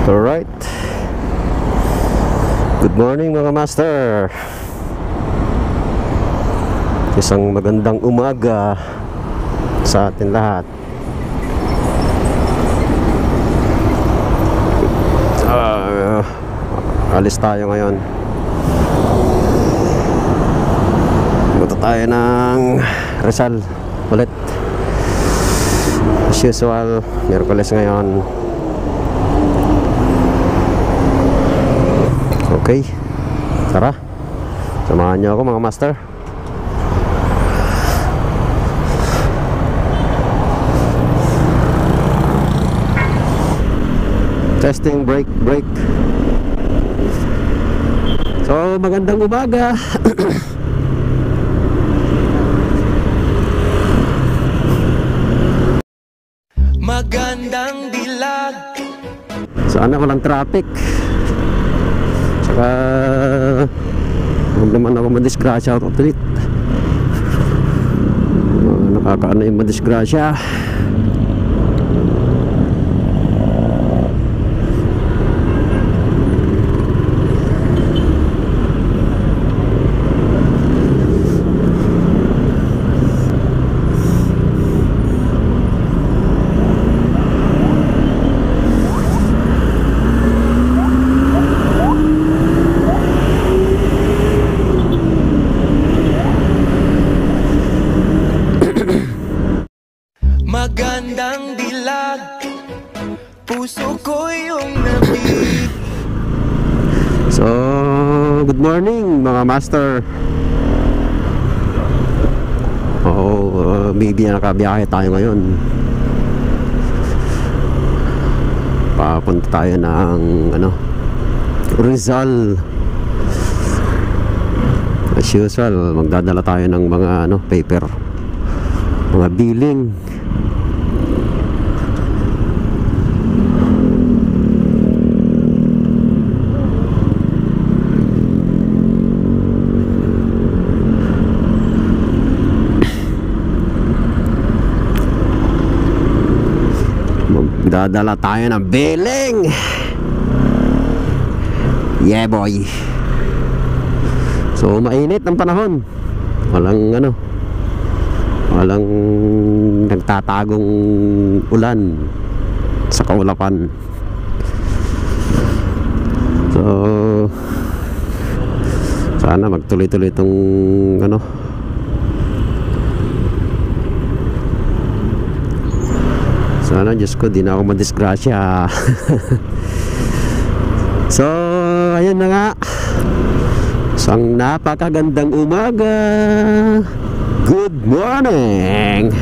Alright, good morning mga master. Isang magandang umaga sa atin lahat. Alis tayo ngayon. Punta tayo ng Rizal ulit. As usual, Miyerkules ngayon. Okay, tara, samahan niyo ako mga master. Testing, break. So, magandang umaga. Magandang dilag. Sana walang traffic. Saka huwag naman ako madisgrasya out of the nakakaano yung madisgrasya. Magandang dilag, puso ko yung nabig. So, good morning mga master. Maybe nakabiyahe tayo ngayon. Papunta tayo ng Rizal. As usual, magdadala tayo ng mga paper, mga billing. Magdadala tayo ng billing. Yeah boy. So mainit ang panahon. Walang nagtatagong ulan sa kaulapan. So sana magtuloy-tuloy itong sana, Diyos ko, di na ako madisgrasya. So ayun na nga, isang napakagandang umaga. Good morning.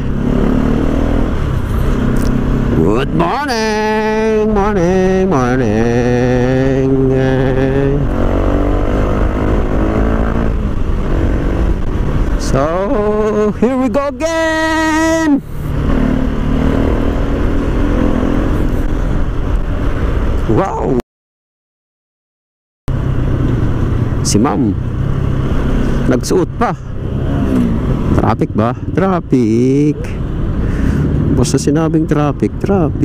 Good morning. Morning. So here we go again. Wow. Si ma'am nagsuot pa. Traffic ba? Traffic. Basta sinabing traffic.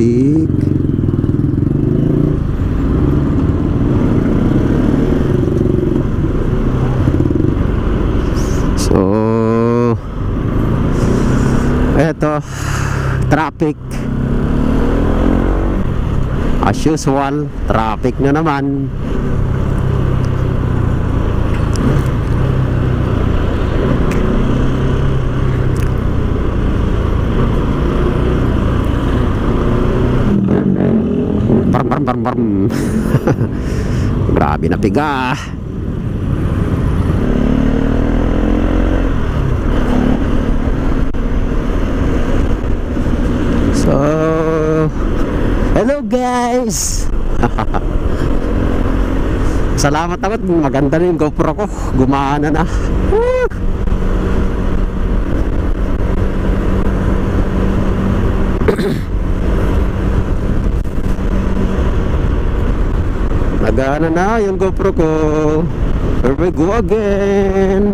So eto, traffic. As usual, traffic na naman. Barm. Grabe na piga. So hello guys. Salamat naman, maganda na yung GoPro ko. Gumana na. Nagana na yung GoPro ko. Here we go again.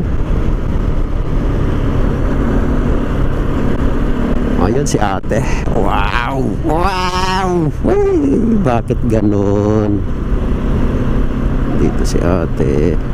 Ayun si ate. Wow. Wow! Bakit ganon? Dito si ate.